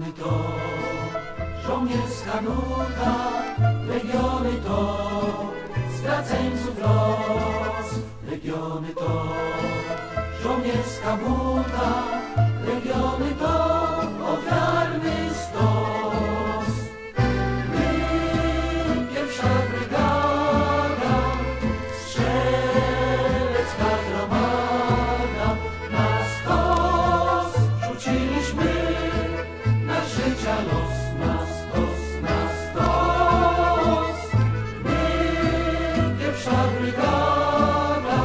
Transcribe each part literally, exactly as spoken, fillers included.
Legiony to żołnierska nuta, legiony to straceńców los. Legiony to żołnierska buta, legiony to ofiarny stos. My, pierwsza brygada, strzelecka gromada, na stos rzuciliśmy nasz życia los, na stos, na stos. My, pierwsza brygada,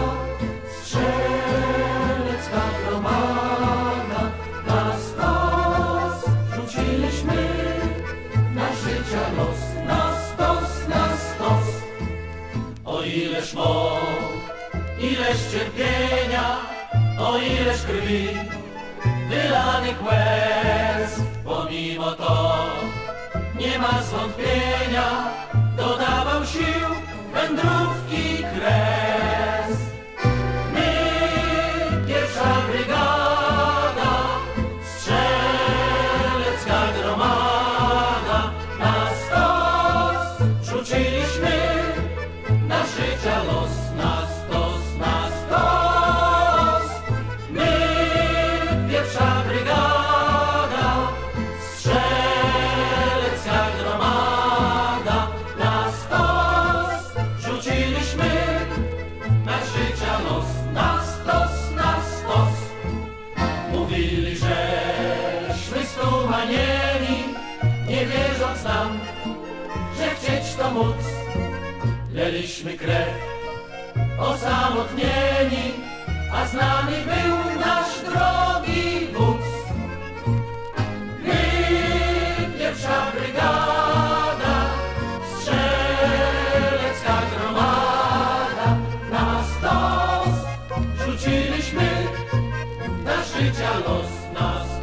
strzelecka gromada, na stos rzuciliśmy nasz życia los, na stos, na stos. O ileż mąk, ileż cierpienia, o ileż krwi, wylanych łez. Pomimo to nie ma zwątpienia, dodawał sił wędrówki kres. My, pierwsza brygada, strzelecka gromada, na stos rzuciliśmy nasz życia los, na stos, na stos. My, pierwsza brygada, strzelecka gromada, na stos rzuciliśmy nasz życia los, na stos, na stos. Mówili, żeśmy stumanieni, nie wierząc nam, że chcieć to móc. Leliśmy krew osamotnieni, a znany był nasz drogi wódz. My, pierwsza brygada, strzelecka gromada, na stos rzuciliśmy nasz życia los, na